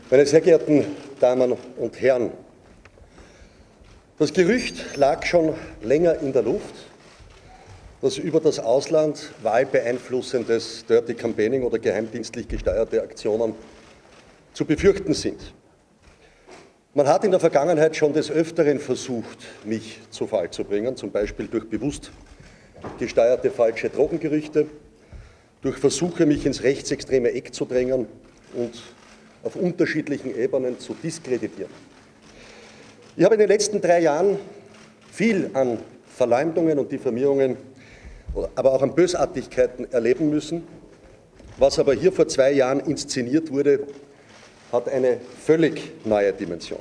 Meine sehr geehrten Damen und Herren, das Gerücht lag schon länger in der Luft, dass über das Ausland wahlbeeinflussendes Dirty Campaigning oder geheimdienstlich gesteuerte Aktionen zu befürchten sind. Man hat in der Vergangenheit schon des Öfteren versucht, mich zu Fall zu bringen, zum Beispiel durch bewusst gesteuerte falsche Drogengerüchte, durch Versuche, mich ins rechtsextreme Eck zu drängen und auf unterschiedlichen Ebenen zu diskreditieren. Ich habe in den letzten 3 Jahren viel an Verleumdungen und Diffamierungen, aber auch an Bösartigkeiten erleben müssen. Was aber hier vor 2 Jahren inszeniert wurde, hat eine völlig neue Dimension.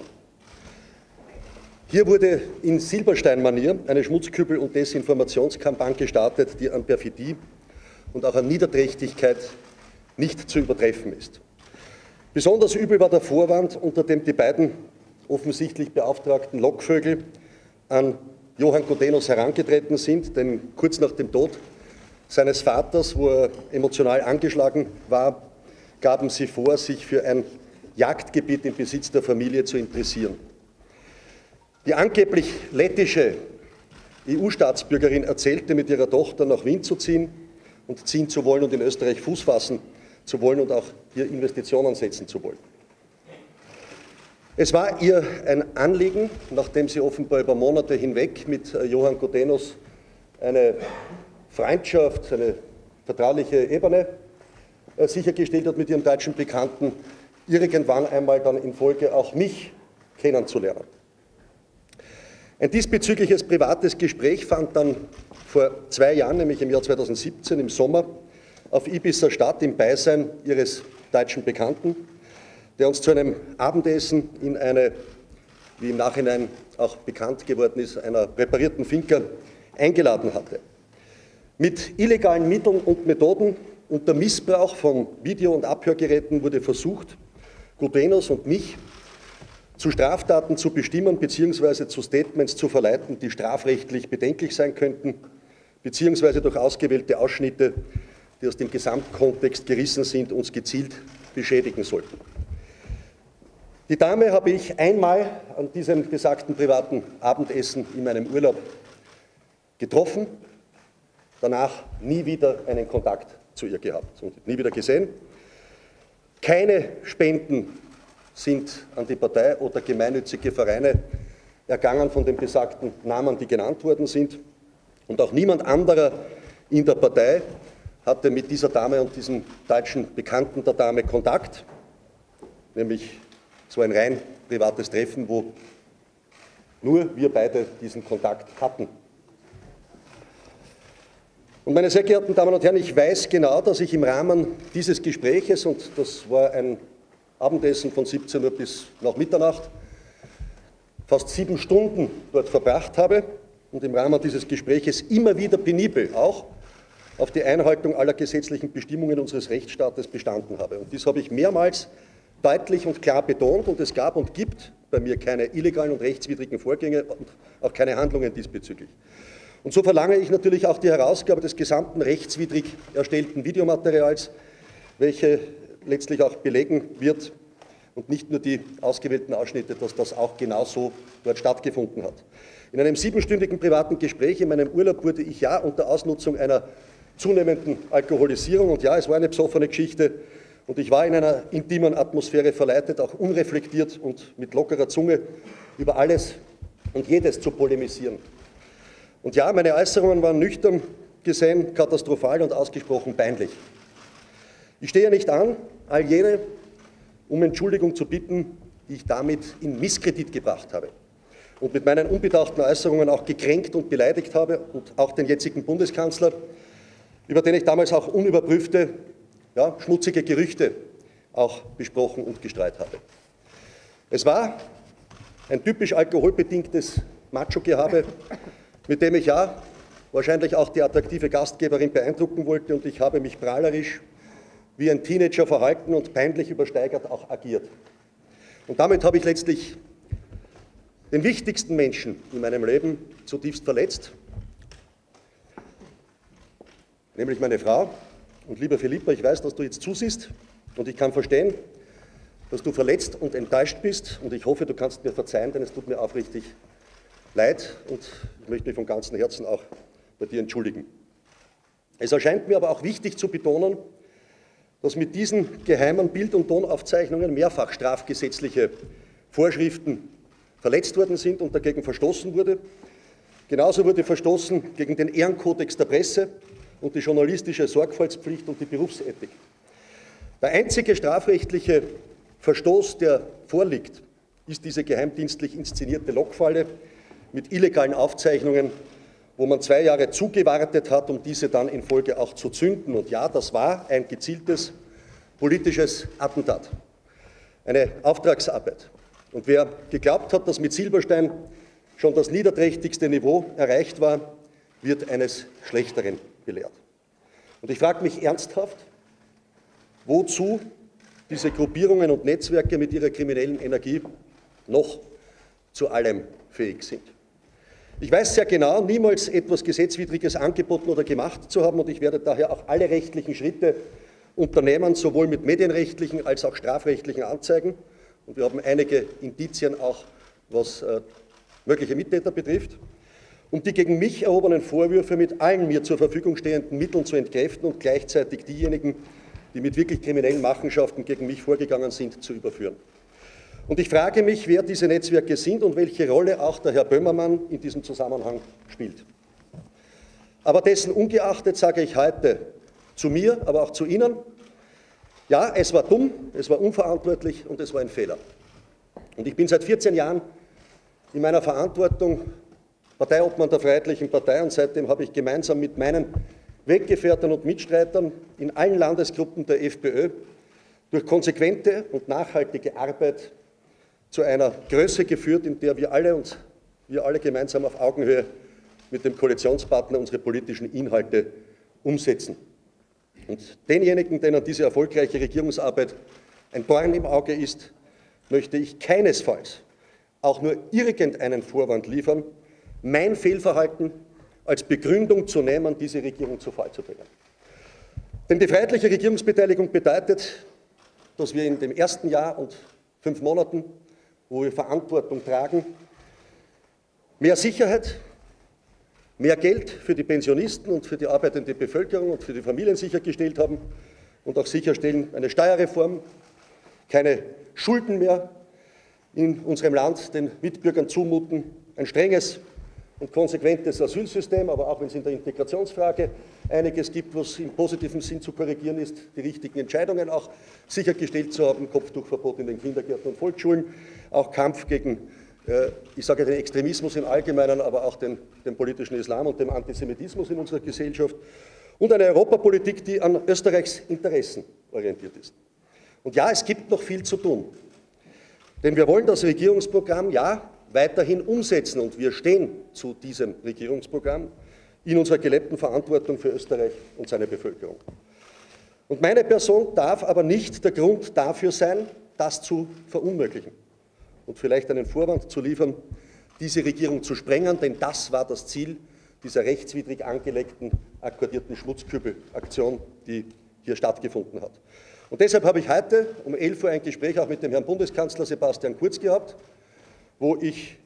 Hier wurde in Silberstein-Manier eine Schmutzkübel- und Desinformationskampagne gestartet, die an Perfidie und auch an Niederträchtigkeit nicht zu übertreffen ist. Besonders übel war der Vorwand, unter dem die beiden offensichtlich beauftragten Lockvögel an Johann Gudenus herangetreten sind, denn kurz nach dem Tod seines Vaters, wo er emotional angeschlagen war, gaben sie vor, sich für ein Jagdgebiet im Besitz der Familie zu interessieren. Die angeblich lettische EU-Staatsbürgerin erzählte, mit ihrer Tochter nach Wien zu ziehen und ziehen zu wollen und in Österreich Fuß fassen zu wollen und auch hier Investitionen setzen zu wollen. Es war ihr ein Anliegen, nachdem sie offenbar über Monate hinweg mit Johann Gudenus eine Freundschaft, eine vertrauliche Ebene sichergestellt hat mit ihrem deutschen Bekannten, irgendwann einmal dann in Folge auch mich kennenzulernen. Ein diesbezügliches privates Gespräch fand dann vor 2 Jahren, nämlich im Jahr 2017 im Sommer, auf Ibiza statt, im Beisein ihres deutschen Bekannten, der uns zu einem Abendessen in eine, wie im Nachhinein auch bekannt geworden ist, einer präparierten Finca eingeladen hatte. Mit illegalen Mitteln und Methoden unter Missbrauch von Video- und Abhörgeräten wurde versucht, Gudenus und mich zu Straftaten zu bestimmen bzw. zu Statements zu verleiten, die strafrechtlich bedenklich sein könnten, beziehungsweise durch ausgewählte Ausschnitte, die aus dem Gesamtkontext gerissen sind, uns gezielt beschädigen sollten. Die Dame habe ich einmal an diesem besagten privaten Abendessen in meinem Urlaub getroffen, danach nie wieder einen Kontakt zu ihr gehabt und nie wieder gesehen. Keine Spenden sind an die Partei oder gemeinnützige Vereine ergangen von den besagten Namen, die genannt worden sind. Und auch niemand anderer in der Partei hatte mit dieser Dame und diesem deutschen Bekannten der Dame Kontakt, nämlich so ein rein privates Treffen, wo nur wir beide diesen Kontakt hatten. Und meine sehr geehrten Damen und Herren, ich weiß genau, dass ich im Rahmen dieses Gespräches, und das war ein Abendessen von 17 Uhr bis nach Mitternacht, fast 7 Stunden dort verbracht habe und im Rahmen dieses Gespräches immer wieder penibel auch auf die Einhaltung aller gesetzlichen Bestimmungen unseres Rechtsstaates bestanden habe. Und dies habe ich mehrmals deutlich und klar betont, und es gab und gibt bei mir keine illegalen und rechtswidrigen Vorgänge und auch keine Handlungen diesbezüglich. Und so verlange ich natürlich auch die Herausgabe des gesamten rechtswidrig erstellten Videomaterials, welche letztlich auch belegen wird und nicht nur die ausgewählten Ausschnitte, dass das auch genauso dort stattgefunden hat. In einem 7-stündigen privaten Gespräch in meinem Urlaub wurde ich ja unter Ausnutzung einer zunehmenden Alkoholisierung, und ja, es war eine besoffene Geschichte, und ich war in einer intimen Atmosphäre verleitet, auch unreflektiert und mit lockerer Zunge über alles und jedes zu polemisieren. Und ja, meine Äußerungen waren nüchtern gesehen katastrophal und ausgesprochen peinlich. Ich stehe nicht an, all jene um Entschuldigung zu bitten, die ich damit in Misskredit gebracht habe und mit meinen unbedachten Äußerungen auch gekränkt und beleidigt habe, und auch den jetzigen Bundeskanzler, über den ich damals auch unüberprüfte, ja, schmutzige Gerüchte auch besprochen und gestreut habe. Es war ein typisch alkoholbedingtes Macho-Gehabe, mit dem ich ja wahrscheinlich auch die attraktive Gastgeberin beeindrucken wollte, und ich habe mich prahlerisch wie ein Teenager verhalten und peinlich übersteigert auch agiert. Und damit habe ich letztlich den wichtigsten Menschen in meinem Leben zutiefst verletzt, nämlich meine Frau. Und lieber Philippa, ich weiß, dass du jetzt zusiehst, und ich kann verstehen, dass du verletzt und enttäuscht bist und ich hoffe, du kannst mir verzeihen, denn es tut mir aufrichtig leid und ich möchte mich von ganzem Herzen auch bei dir entschuldigen. Es erscheint mir aber auch wichtig zu betonen, dass mit diesen geheimen Bild- und Tonaufzeichnungen mehrfach strafgesetzliche Vorschriften verletzt worden sind und dagegen verstoßen wurde. Genauso wurde verstoßen gegen den Ehrenkodex der Presse und die journalistische Sorgfaltspflicht und die Berufsethik. Der einzige strafrechtliche Verstoß, der vorliegt, ist diese geheimdienstlich inszenierte Lockfalle mit illegalen Aufzeichnungen, wo man 2 Jahre zugewartet hat, um diese dann in Folge auch zu zünden. Und ja, das war ein gezieltes politisches Attentat, eine Auftragsarbeit. Und wer geglaubt hat, dass mit Silberstein schon das niederträchtigste Niveau erreicht war, wird eines Schlechteren belehrt. Und ich frage mich ernsthaft, wozu diese Gruppierungen und Netzwerke mit ihrer kriminellen Energie noch zu allem fähig sind. Ich weiß sehr genau, niemals etwas Gesetzwidriges angeboten oder gemacht zu haben und ich werde daher auch alle rechtlichen Schritte unternehmen, sowohl mit medienrechtlichen als auch strafrechtlichen Anzeigen. Und wir haben einige Indizien auch, was mögliche Mittäter betrifft, um die gegen mich erhobenen Vorwürfe mit allen mir zur Verfügung stehenden Mitteln zu entkräften und gleichzeitig diejenigen, die mit wirklich kriminellen Machenschaften gegen mich vorgegangen sind, zu überführen. Und ich frage mich, wer diese Netzwerke sind und welche Rolle auch der Herr Böhmermann in diesem Zusammenhang spielt. Aber dessen ungeachtet sage ich heute zu mir, aber auch zu Ihnen, ja, es war dumm, es war unverantwortlich und es war ein Fehler. Und ich bin seit 14 Jahren in meiner Verantwortung Parteiobmann der Freiheitlichen Partei und seitdem habe ich gemeinsam mit meinen Weggefährten und Mitstreitern in allen Landesgruppen der FPÖ durch konsequente und nachhaltige Arbeit zu einer Größe geführt, in der wir alle gemeinsam auf Augenhöhe mit dem Koalitionspartner unsere politischen Inhalte umsetzen. Und denjenigen, denen diese erfolgreiche Regierungsarbeit ein Dorn im Auge ist, möchte ich keinesfalls auch nur irgendeinen Vorwand liefern, mein Fehlverhalten als Begründung zu nehmen, diese Regierung zu Fall zu bringen. Denn die freiheitliche Regierungsbeteiligung bedeutet, dass wir in dem ersten Jahr und 5 Monaten, wo wir Verantwortung tragen, mehr Sicherheit, mehr Geld für die Pensionisten und für die arbeitende Bevölkerung und für die Familien sichergestellt haben und auch sicherstellen, eine Steuerreform, keine Schulden mehr in unserem Land den Mitbürgern zumuten, ein strenges und konsequentes Asylsystem, aber auch wenn es in der Integrationsfrage einiges gibt, was im positiven Sinn zu korrigieren ist, die richtigen Entscheidungen auch sichergestellt zu haben, Kopftuchverbot in den Kindergärten und Volksschulen, auch Kampf gegen, ich sage den Extremismus im Allgemeinen, aber auch den politischen Islam und dem Antisemitismus in unserer Gesellschaft und eine Europapolitik, die an Österreichs Interessen orientiert ist. Und ja, es gibt noch viel zu tun, denn wir wollen das Regierungsprogramm, ja, weiterhin umsetzen und wir stehen zu diesem Regierungsprogramm in unserer gelebten Verantwortung für Österreich und seine Bevölkerung. Und meine Person darf aber nicht der Grund dafür sein, das zu verunmöglichen und vielleicht einen Vorwand zu liefern, diese Regierung zu sprengen, denn das war das Ziel dieser rechtswidrig angelegten, akkordierten Schmutzkübelaktion, die hier stattgefunden hat. Und deshalb habe ich heute um 11 Uhr ein Gespräch auch mit dem Herrn Bundeskanzler Sebastian Kurz gehabt, wo ich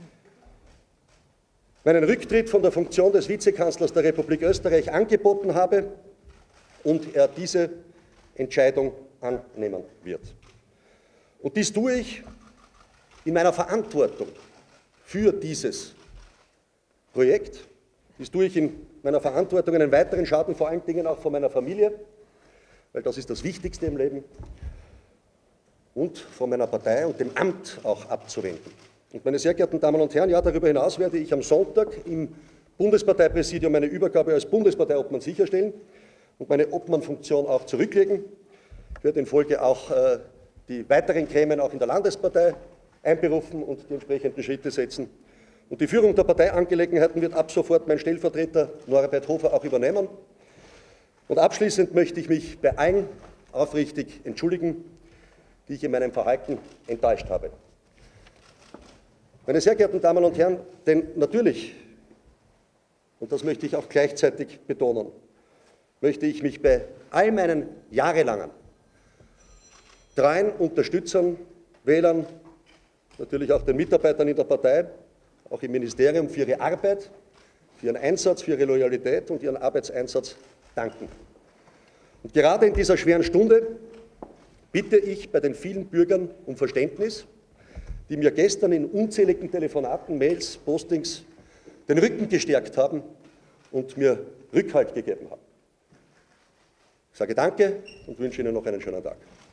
meinen Rücktritt von der Funktion des Vizekanzlers der Republik Österreich angeboten habe und er diese Entscheidung annehmen wird. Und dies tue ich in meiner Verantwortung für dieses Projekt. Dies tue ich in meiner Verantwortung, einen weiteren Schaden vor allen Dingen auch von meiner Familie, weil das ist das Wichtigste im Leben, und von meiner Partei und dem Amt auch abzuwenden. Und meine sehr geehrten Damen und Herren, ja, darüber hinaus werde ich am Sonntag im Bundesparteipräsidium meine Übergabe als Bundesparteiobmann sicherstellen und meine Obmannfunktion auch zurücklegen. Ich werde in Folge auch die weiteren Gremien auch in der Landespartei einberufen und die entsprechenden Schritte setzen. Und die Führung der Parteiangelegenheiten wird ab sofort mein Stellvertreter Norbert Hofer auch übernehmen. Und abschließend möchte ich mich bei allen aufrichtig entschuldigen, die ich in meinem Verhalten enttäuscht habe. Meine sehr geehrten Damen und Herren, denn natürlich, und das möchte ich auch gleichzeitig betonen, möchte ich mich bei all meinen jahrelangen treuen Unterstützern, Wählern, natürlich auch den Mitarbeitern in der Partei, auch im Ministerium für ihre Arbeit, für ihren Einsatz, für ihre Loyalität und ihren Arbeitseinsatz danken. Und gerade in dieser schweren Stunde bitte ich bei den vielen Bürgern um Verständnis, die mir gestern in unzähligen Telefonaten, Mails, Postings den Rücken gestärkt haben und mir Rückhalt gegeben haben. Ich sage Danke und wünsche Ihnen noch einen schönen Tag.